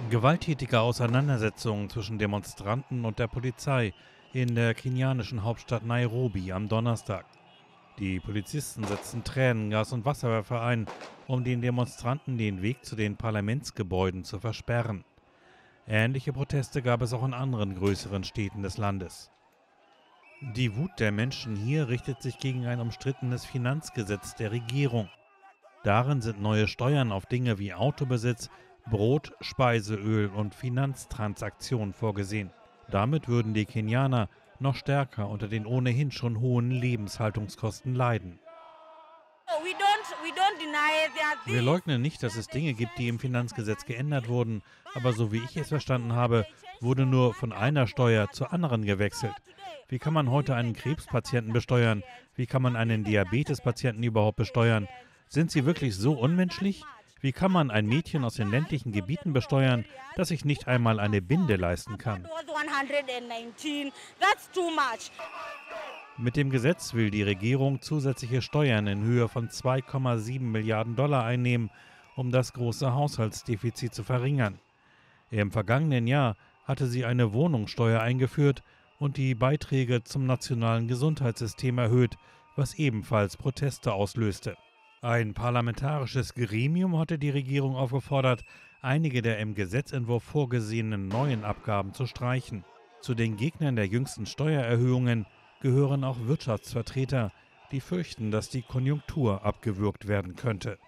Gewalttätige Auseinandersetzungen zwischen Demonstranten und der Polizei in der kenianischen Hauptstadt Nairobi am Donnerstag. Die Polizisten setzten Tränengas und Wasserwerfer ein, um den Demonstranten den Weg zu den Parlamentsgebäuden zu versperren. Ähnliche Proteste gab es auch in anderen größeren Städten des Landes. Die Wut der Menschen hier richtet sich gegen ein umstrittenes Finanzgesetz der Regierung. Darin sind neue Steuern auf Dinge wie Autobesitz, Brot, Speiseöl und Finanztransaktionen vorgesehen. Damit würden die Kenianer noch stärker unter den ohnehin schon hohen Lebenshaltungskosten leiden. Wir leugnen nicht, dass es Dinge gibt, die im Finanzgesetz geändert wurden, aber so wie ich es verstanden habe, wurde nur von einer Steuer zur anderen gewechselt. Wie kann man heute einen Krebspatienten besteuern? Wie kann man einen Diabetespatienten überhaupt besteuern? Sind sie wirklich so unmenschlich? Wie kann man ein Mädchen aus den ländlichen Gebieten besteuern, das sich nicht einmal eine Binde leisten kann? Mit dem Gesetz will die Regierung zusätzliche Steuern in Höhe von 2,7 Milliarden Dollar einnehmen, um das große Haushaltsdefizit zu verringern. Im vergangenen Jahr hatte sie eine Wohnungssteuer eingeführt und die Beiträge zum nationalen Gesundheitssystem erhöht, was ebenfalls Proteste auslöste. Ein parlamentarisches Gremium hatte die Regierung aufgefordert, einige der im Gesetzentwurf vorgesehenen neuen Abgaben zu streichen. Zu den Gegnern der jüngsten Steuererhöhungen gehören auch Wirtschaftsvertreter, die fürchten, dass die Konjunktur abgewürgt werden könnte.